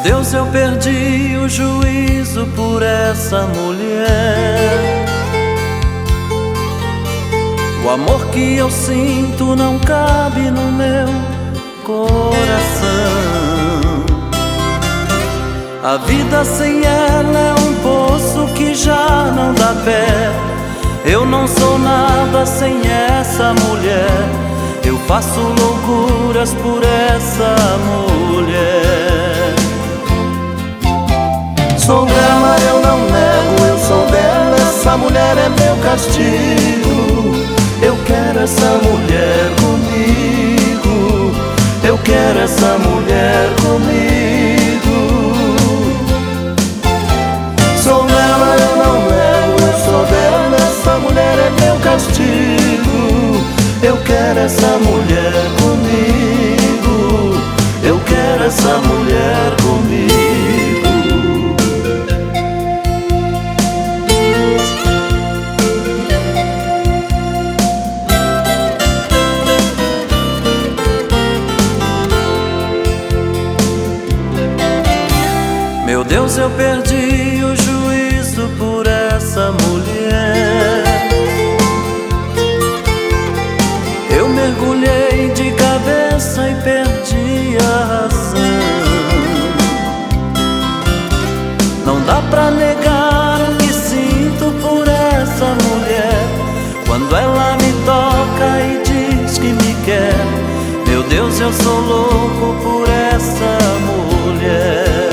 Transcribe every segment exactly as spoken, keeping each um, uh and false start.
Deus, eu perdi o juízo por essa mulher. O amor que eu sinto não cabe no meu coração. A vida sem ela é um poço que já não dá pé. Eu não sou nada sem essa mulher. Eu faço loucuras por essa mulher. Sou dela, eu não nego, eu sou dela. Essa mulher é meu castigo. Eu quero essa mulher comigo. Eu quero essa mulher comigo. Sou dela, eu não nego, eu sou dela. Essa mulher é meu castigo. Eu quero essa mulher comigo. Eu quero essa mulher comigo. Meu Deus, eu perdi o juízo por essa mulher. Eu mergulhei de cabeça e perdi a razão. Não dá pra negar o que sinto por essa mulher. Quando ela me toca e diz que me quer, meu Deus, eu sou louco por essa mulher.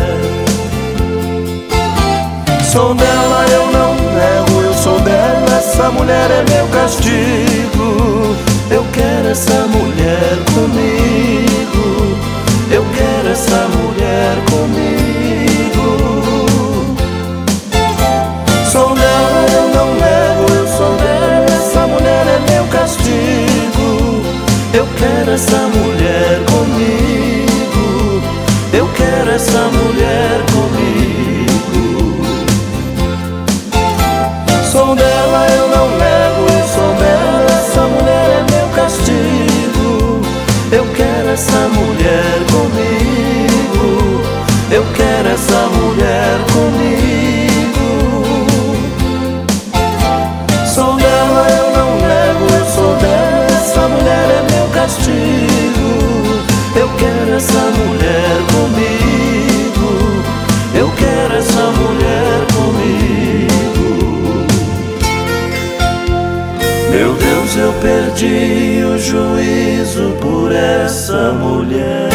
Sou dela, eu não nego, eu sou dela. Essa mulher é meu castigo. Eu quero essa mulher comigo. Eu quero essa mulher comigo. Sou dela, eu não nego, eu sou dela. Essa mulher é meu castigo. Eu quero essa mulher comigo. Eu quero essa mulher comigo. Sou dela, eu não nego, eu sou dela. Essa mulher é meu castigo. Eu quero essa mulher comigo. Eu quero essa mulher comigo. Sou dela, eu não nego, eu sou dela. Essa mulher é meu castigo. Eu quero essa mulher comigo. Eu quero essa mulher comigo. Meu Deus, eu perdi o juízo por essa mulher.